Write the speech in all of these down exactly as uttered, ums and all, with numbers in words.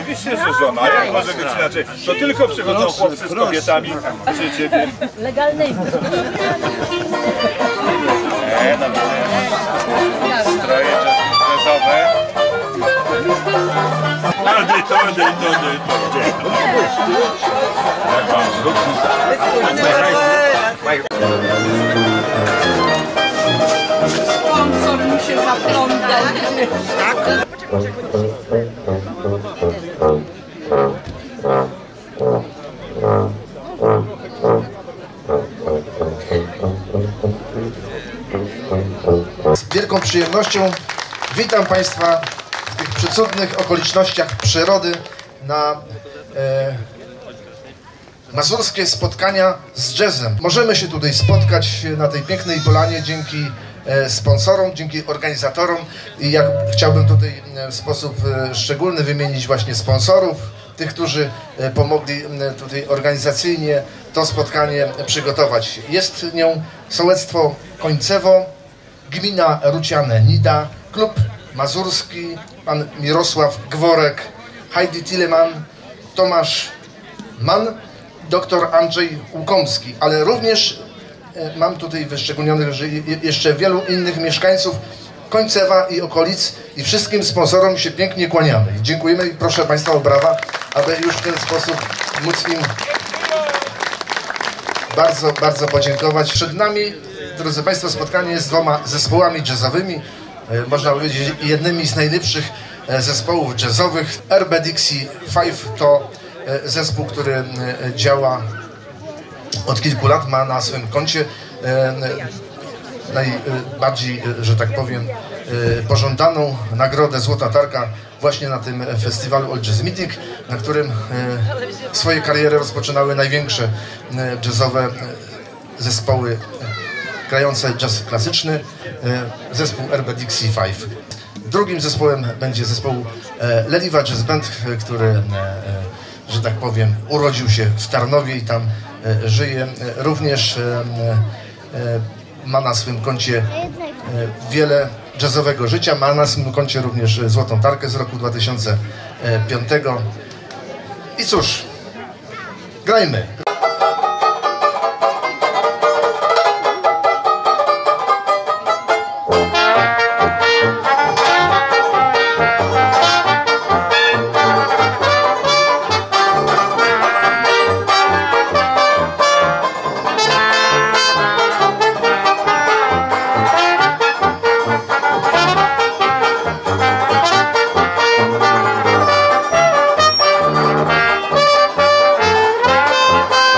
Oczywiście, że żona, jak może być inaczej? To tylko przychodzą proszę, chłopcy z kobietami przy ciebie. Legalnej. Nie, no stroje jazzowe. Tody, tody, tody, tody. Sponsor mi się zaplątał. Tak? Z wielką przyjemnością witam Państwa w tych przecudnych okolicznościach przyrody na e, mazurskie spotkania z jazzem. Możemy się tutaj spotkać na tej pięknej polanie dzięki e, sponsorom, dzięki organizatorom i ja chciałbym tutaj w sposób e, szczególny wymienić właśnie sponsorów, tych, którzy e, pomogli e, tutaj organizacyjnie to spotkanie przygotować. Jest nią Sołectwo Końcewo, Gmina Ruciane-Nida, Klub Mazurski, pan Mirosław Gworek, Heidi Tilleman, Tomasz Mann, doktor Andrzej Łukomski, ale również e, mam tutaj wyszczególnionych że jeszcze wielu innych mieszkańców Końcewa i okolic i wszystkim sponsorom się pięknie kłaniamy. Dziękujemy i proszę Państwa o brawa, aby już w ten sposób móc im bardzo, bardzo podziękować. Przed nami, drodzy Państwo, spotkanie z dwoma zespołami jazzowymi, można powiedzieć jednymi z najlepszych zespołów jazzowych. R B Dixie pięć to zespół, który działa od kilku lat, ma na swym koncie najbardziej, że tak powiem, pożądaną nagrodę Złota Tarka właśnie na tym festiwalu All Jazz Meeting, na którym swoje kariery rozpoczynały największe jazzowe zespoły grające jazz klasyczny, zespół R B Dixie pięć. Drugim zespołem będzie zespół Leliwa Jazz Band, który, że tak powiem, urodził się w Tarnowie i tam żyje. Również ma na swym koncie wiele jazzowego życia, ma na swym koncie również Złotą Tarkę z roku dwa tysiące piątego. I cóż, grajmy! Thank you.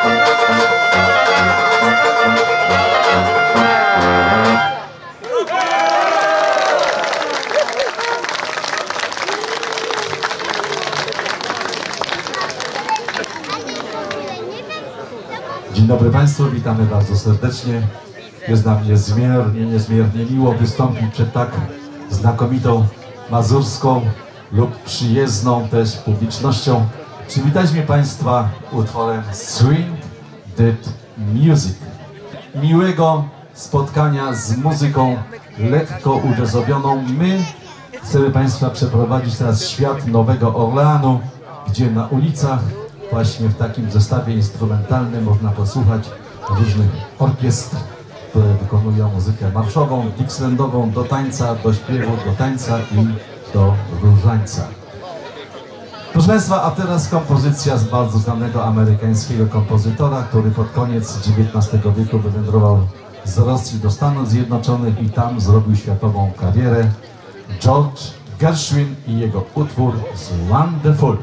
Dzień dobry Państwu, witamy bardzo serdecznie. Jest nam niezmiernie, niezmiernie miło wystąpić przed tak znakomitą mazurską lub przyjezdną też publicznością. Przywitajmy Państwa utworem Swing That Music. Miłego spotkania z muzyką lekko ujazzowioną. My chcemy Państwa przeprowadzić teraz w świat Nowego Orleanu, gdzie na ulicach właśnie w takim zestawie instrumentalnym można posłuchać różnych orkiestr, które wykonują muzykę marszową, dixielandową, do tańca, do śpiewu, do tańca i do różańca. Proszę Państwa, a teraz kompozycja z bardzo znanego amerykańskiego kompozytora, który pod koniec dziewiętnastego wieku wywędrował z Rosji do Stanów Zjednoczonych i tam zrobił światową karierę. George Gershwin i jego utwór z Wonderful.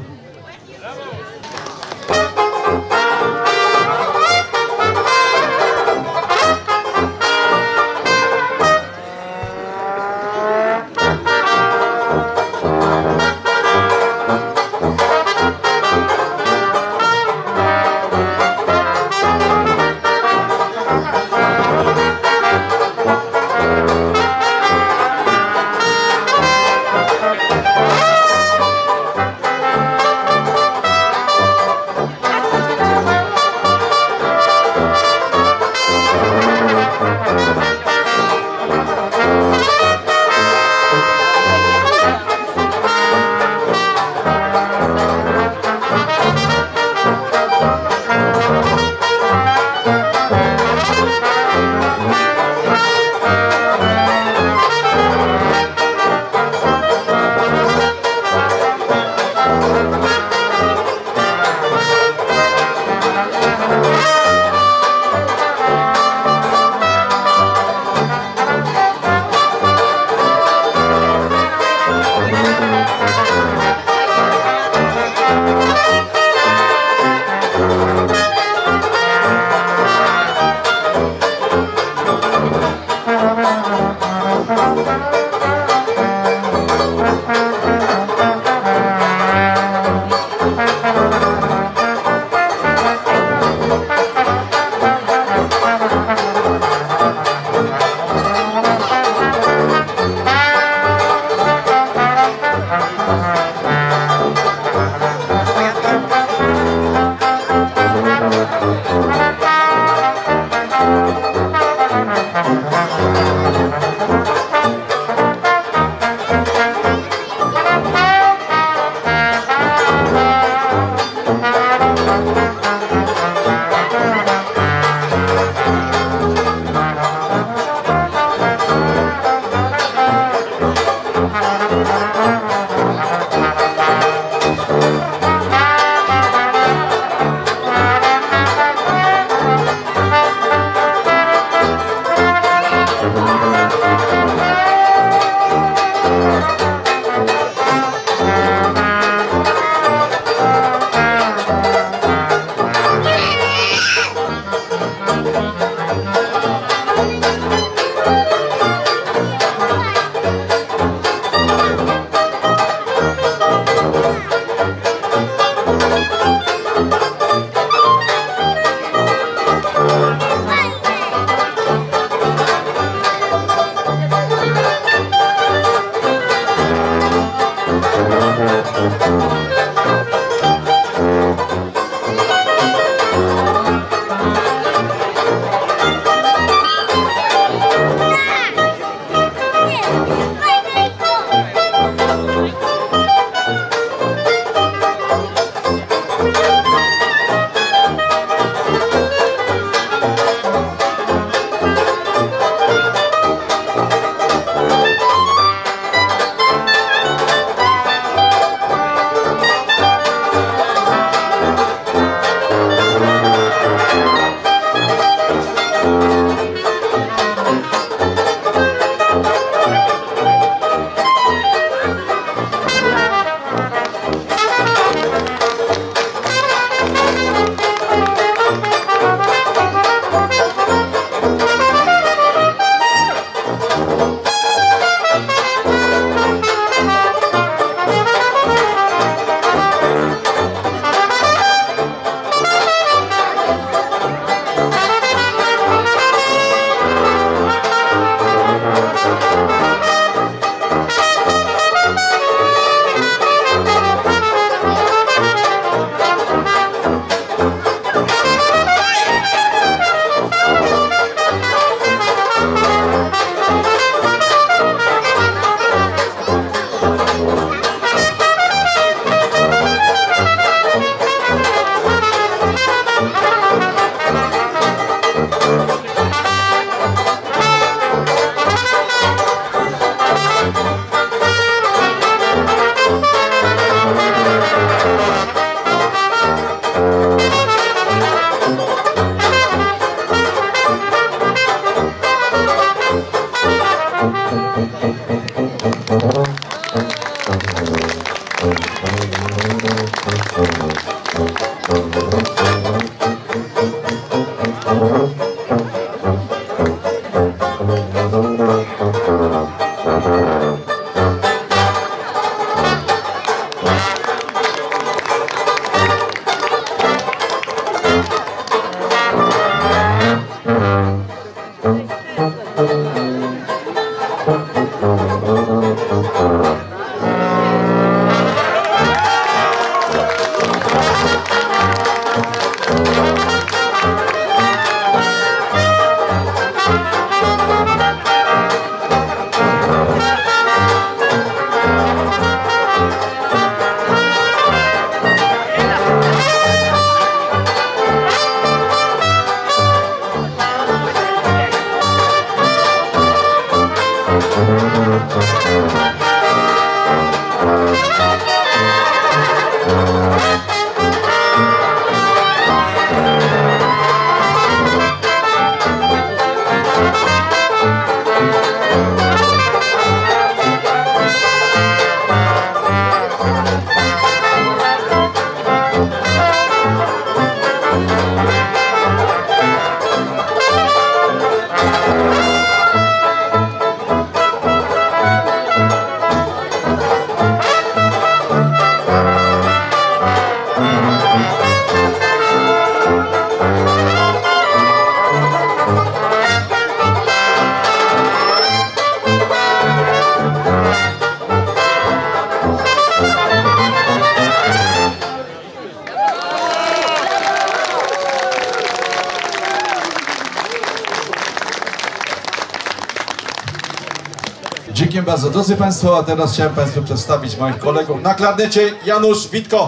Dziękuję bardzo. Drodzy Państwo, a teraz chciałem Państwu przedstawić moich kolegów. Na klarnecie Janusz Witko.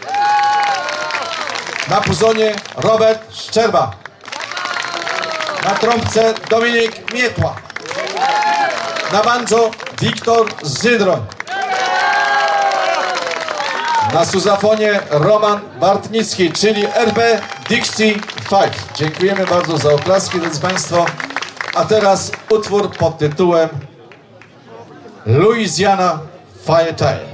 Na puzonie Robert Szczerba. Na trąbce Dominik Mietła. Na banjo Wiktor Zydroń. Na suzafonie Roman Bartnicki, czyli R B Dixie Five. Dziękujemy bardzo za oklaski, drodzy Państwo. A teraz utwór pod tytułem Louisiana Fire Tale.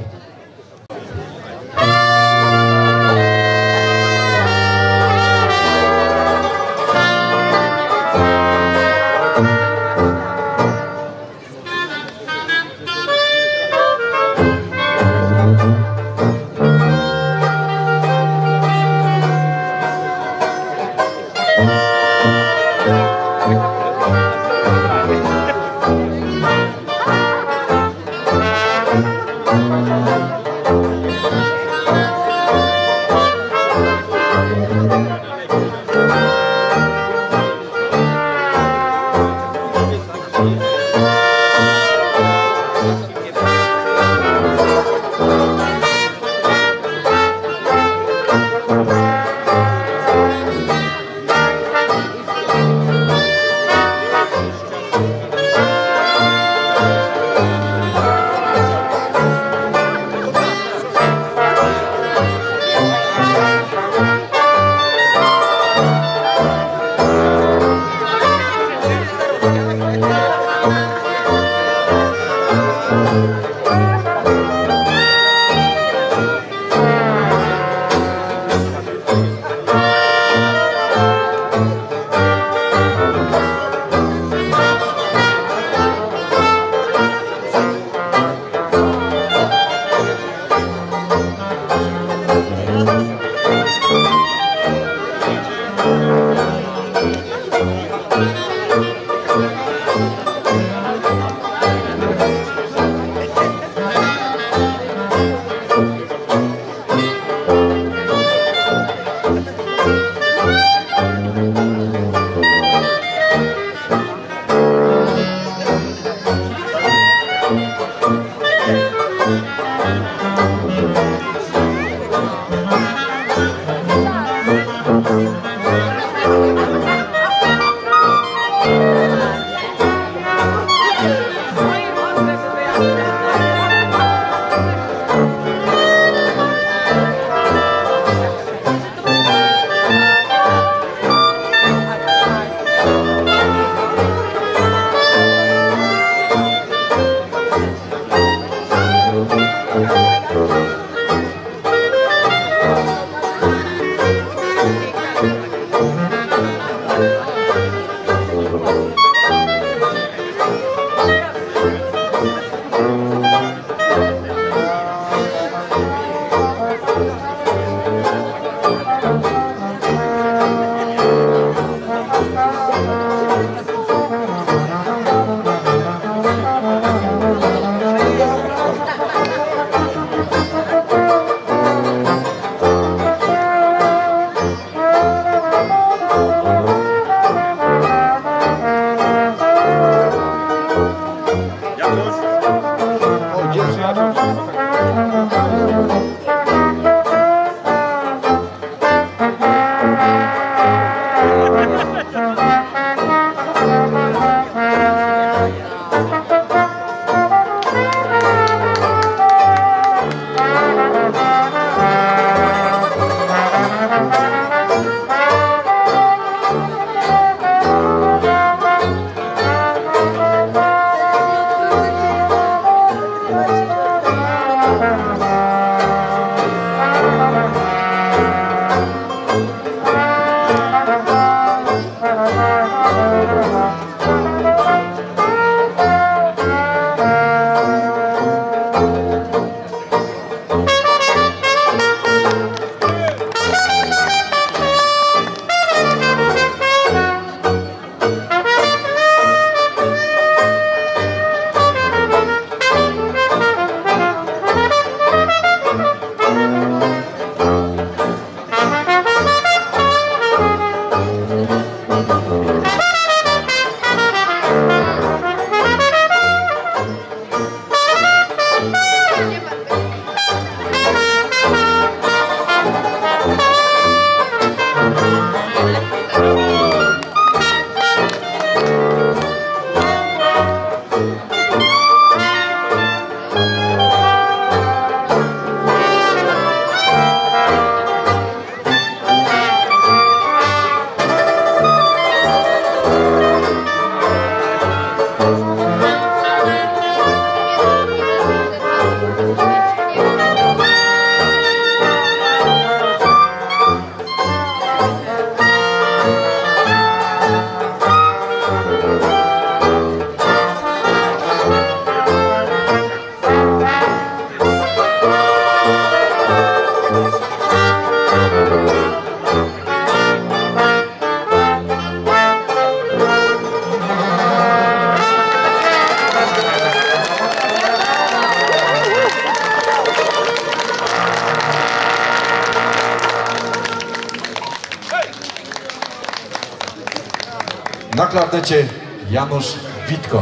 Na klarnecie Janusz Witko.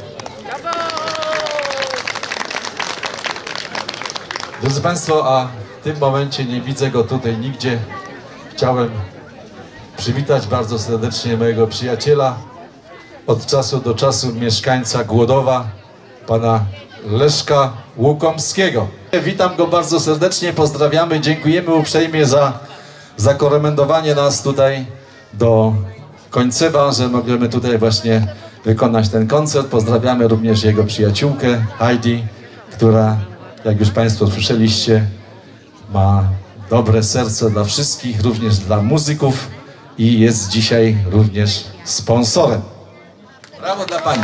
Drodzy Państwo, a w tym momencie nie widzę go tutaj nigdzie. Chciałem przywitać bardzo serdecznie mojego przyjaciela, od czasu do czasu mieszkańca Głodowa, pana Leszka Łukomskiego. Witam go bardzo serdecznie, pozdrawiamy, dziękujemy uprzejmie za zakomendowanie nas tutaj do Końcewa, że możemy tutaj właśnie wykonać ten koncert. Pozdrawiamy również jego przyjaciółkę Heidi, która, jak już Państwo słyszeliście, ma dobre serce dla wszystkich, również dla muzyków i jest dzisiaj również sponsorem. Brawo dla Pani.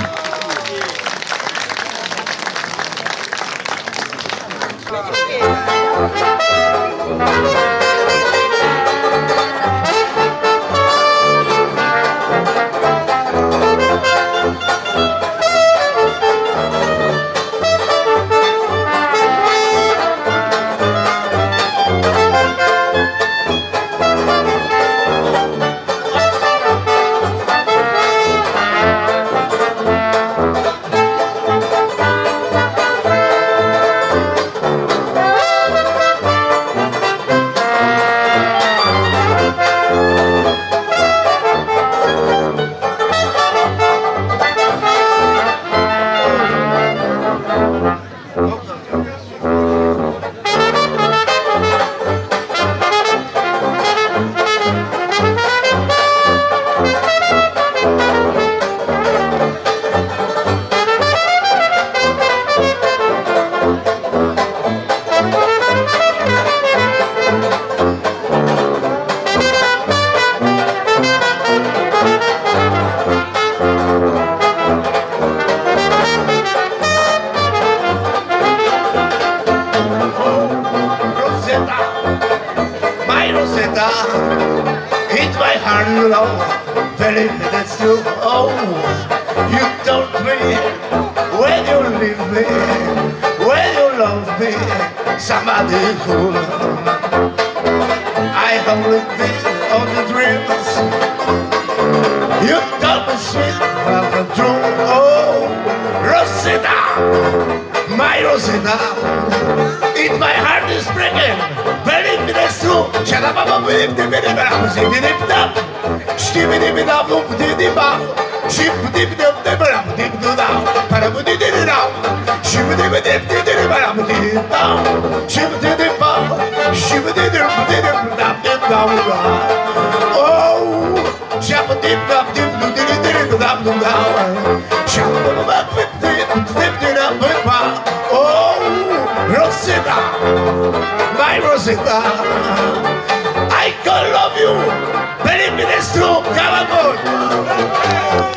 Hit my heart low, believe me that's true. Oh, you told me when you leave me, when you love me, somebody who I have lived on the dreams. You told me sweet, but the truth. Oh, Rosetta, my Rosetta, it my heart is breaking. Believe me that's true. Shut up, I'm with the minute, but I'm singing it up. Stimmy dip it up, loop dip it up. Ship dip it up, never up, dip it down. Parabu dip it down. Ship dip it dip it dip it up, dip it down. Ship dip it up, ship dip it up, dip it up, dip down. Oh, ship dip up, dip it dip it dip it up, dip down. Ship dip up, dip it dip it up, dip down. Oh, Rosetta, my Rosetta, I can love you. Believe me, that's true. Come on, boy.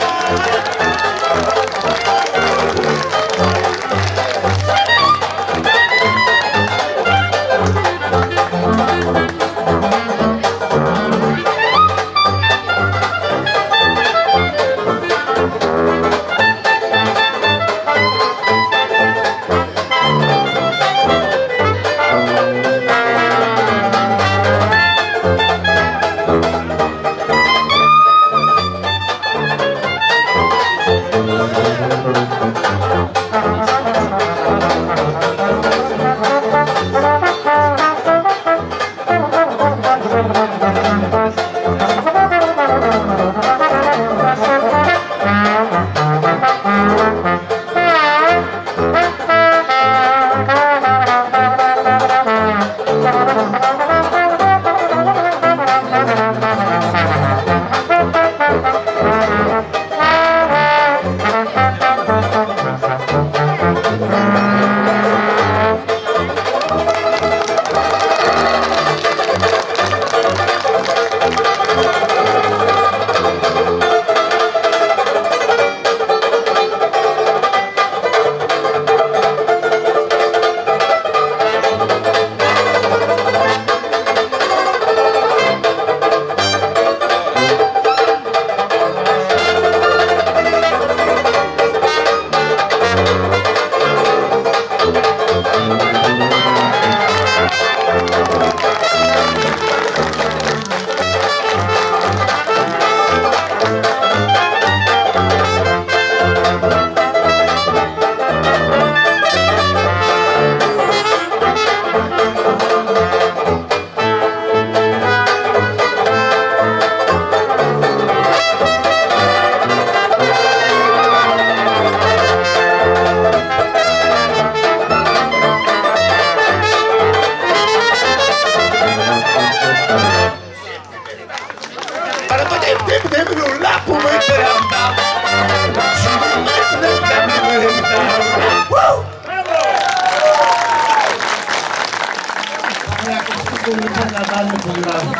Panie Podlasie.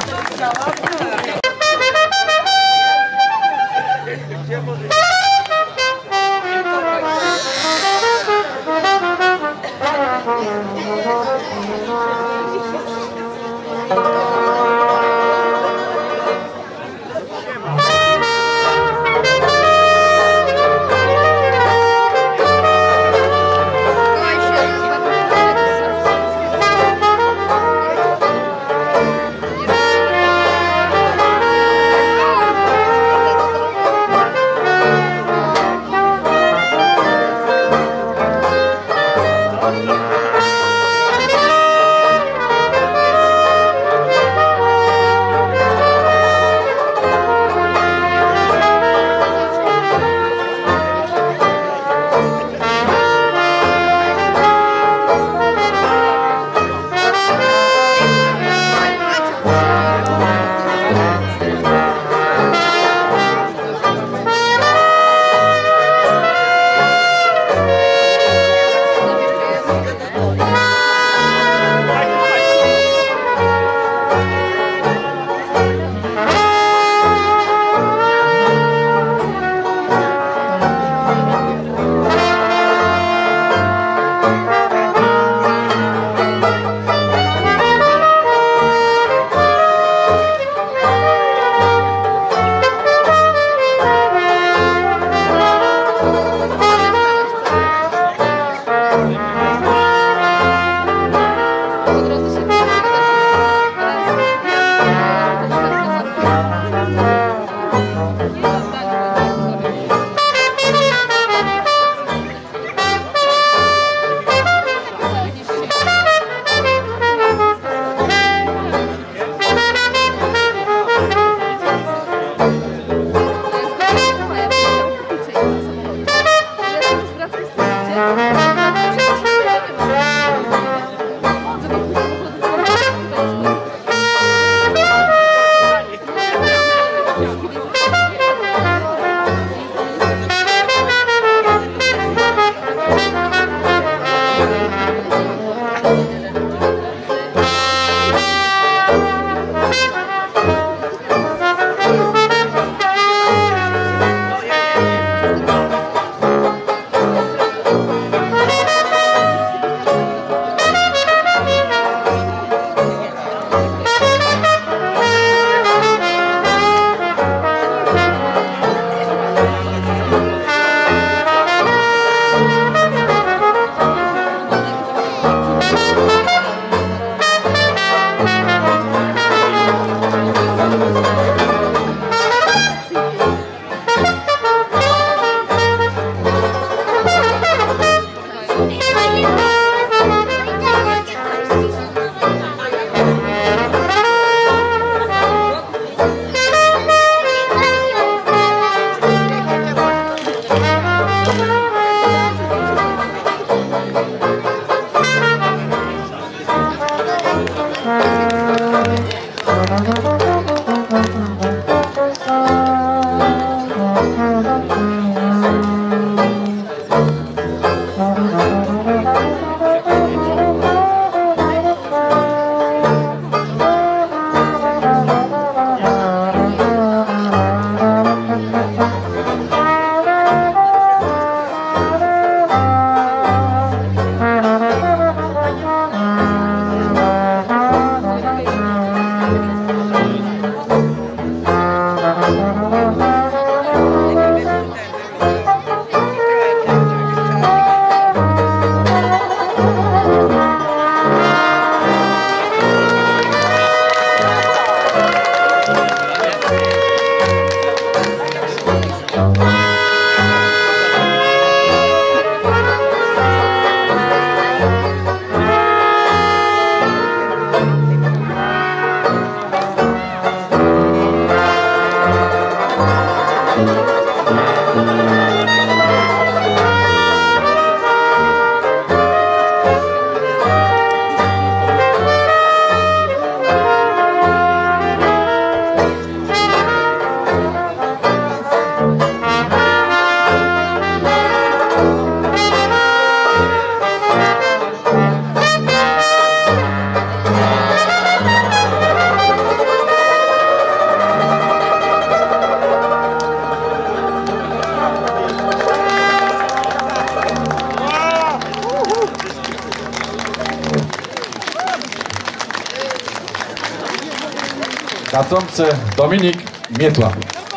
Na trąbce Dominik Mietła.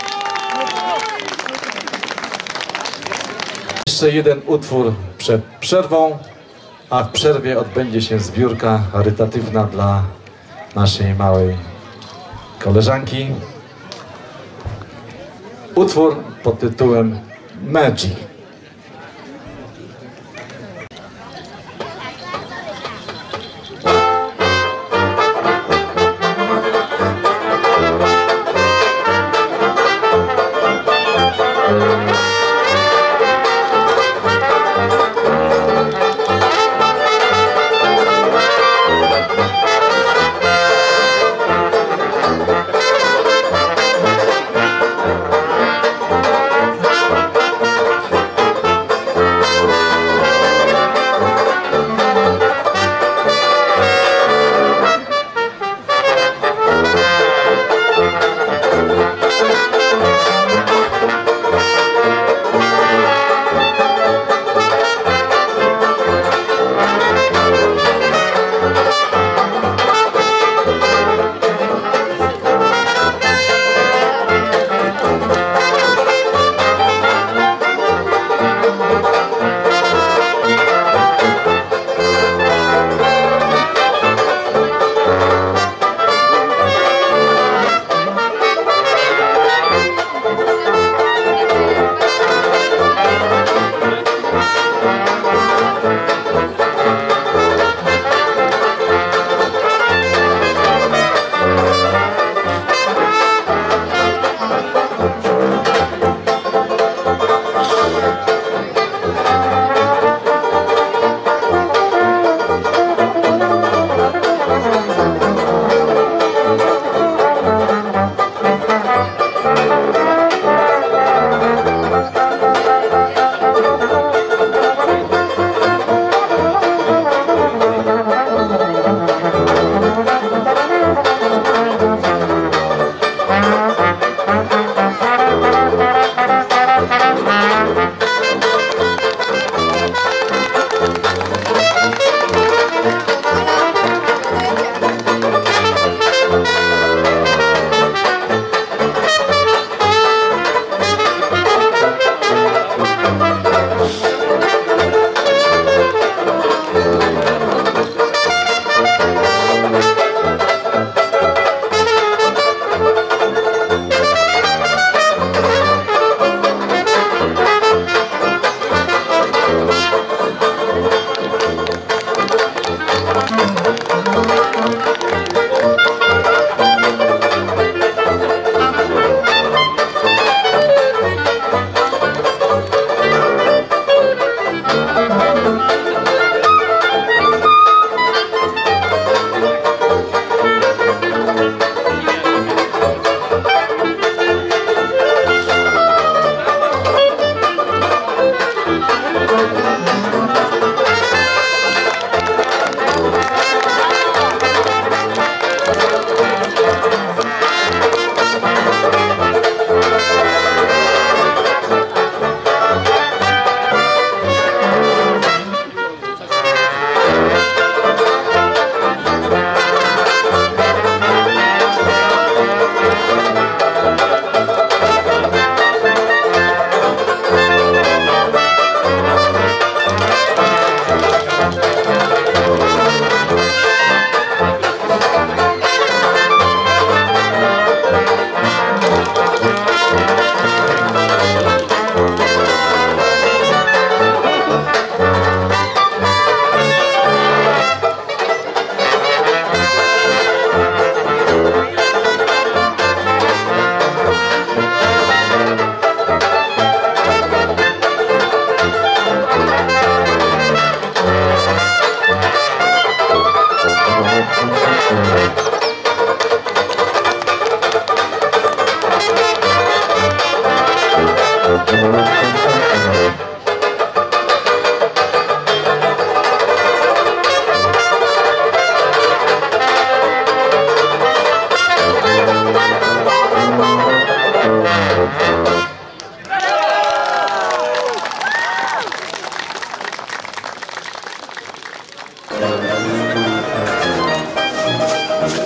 Jeszcze jeden utwór przed przerwą, a w przerwie odbędzie się zbiórka charytatywna dla naszej małej koleżanki. Utwór pod tytułem Magic.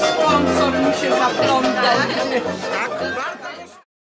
sponsor mi się zaplątał. Tak, bardzo.